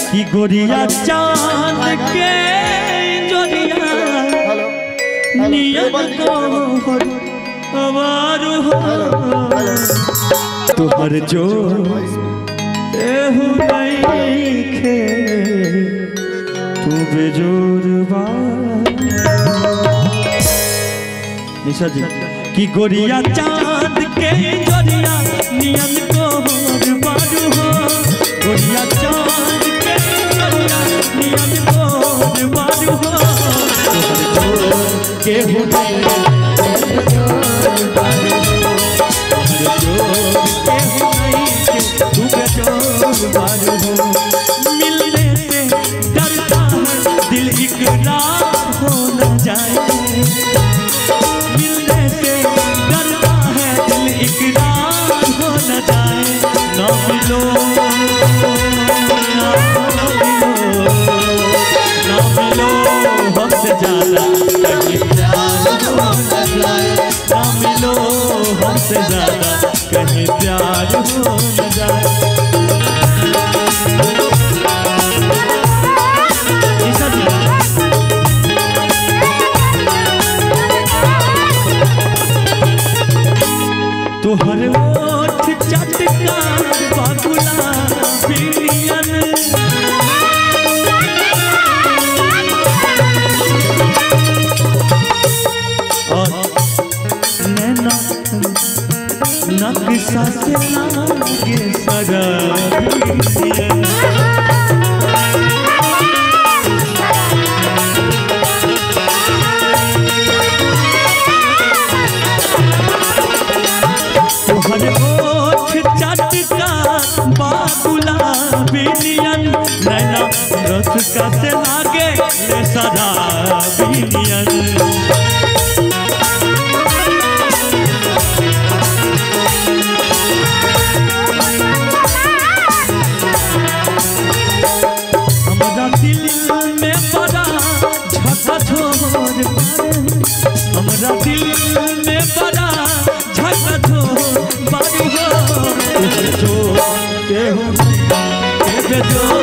कि गोरिया चांद के जोरिया नियत को अवार हो तुहर जो एहु नहीं खे तू बेजोर निशा जी कि गोरिया चांद के जोरिया नियत को अवार हो गोरिया चांद के जोरिया नियत को अवार हो केहू मिलने से डरता है दिल इकरार हो न जाए मिलने से डरता है दिल इकरार हो न जाए ना मिलो हमसे ज्यादा कहीं प्यार हो न जाए ना मिलो हमसे ज्यादा कहीं प्यार हो न जाए तुहर ओठ चटका बागुला बिलियन और नैना नक्शा से लागे सराबियन तुहर ओठ चटका बागुला बिलियन नैना रस का से लागे ले सराबियन हमरा दिल में बड़ा झकझोर हमरा दिल में बड़ा झकझोर बारी हो जो केहू